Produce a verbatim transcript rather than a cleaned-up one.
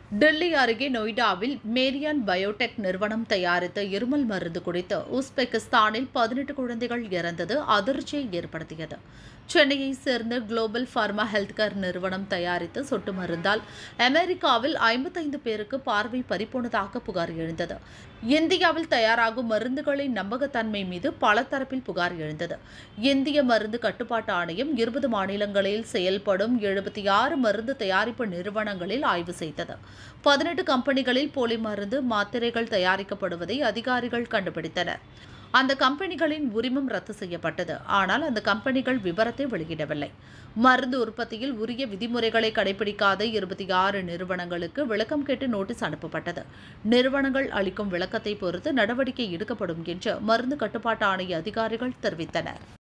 டெல்லி அருகே நொய்டாவில் Marian Biotech நிறுவனம் தயாரித்த இருமல் மருந்து குறித்து உஸ்பெகிஸ்தானில் பதினெட்டு குழந்தைகள் இறந்தது அதிர்ச்சியை ஏற்படுத்தியது. சென்னையைச் சேர்ந்த குளோபல் பார்மா ஹெல்த்கேர் நிறுவனம் தயாரித்த சொட்டு மருந்தால் அமெரிக்காவில் ஐம்பத்தைந்து பேருக்கு பார்வை பறிபோனதாக புகார் எழுந்தது. இந்தியாவில் தயாராகும் மருந்துகளின் நம்பகத்தன்மை மீது பல தரப்பில் புகார் எழுந்தது. இந்திய மருந்து கட்டுப்பாட்டு ஆணையம் இருபது மாநிலங்களில் செயல்படும் எழுபத்தி ஆறு மருந்து தயாரிப்பு நிறுவனங்களில் ஆய்வு செய்தது. பதினெட்டு கம்பெனிகளில் போலி மருந்து மாத்திரைகள் தயாரிக்கப்படுவதை அதிகாரிகள் கண்டுபிடித்தனர். அந்த கம்பெனிகளின் உரிமம் ரத்து செய்யப்பட்டது. ஆனால் அந்த கம்பெனிகள் விவரத்தை வெளியிடவில்லை. மருந்து உற்பத்தியில் உரிய விதிமுறைகளை கடைபிடிக்காத இருபத்தி ஆறு நிறுவனங்களுக்கு விளக்கம் கேட்டு நோட்டீஸ் அனுப்பப்பட்டது. நிறுவனங்கள் அளிக்கும் விளக்கத்தை பொறுத்து நடவடிக்கை எடுக்கப்படும் என்று மருந்து கட்டுப்பாட்டு ஆணைய அதிகாரிகள் தெரிவித்தனர்.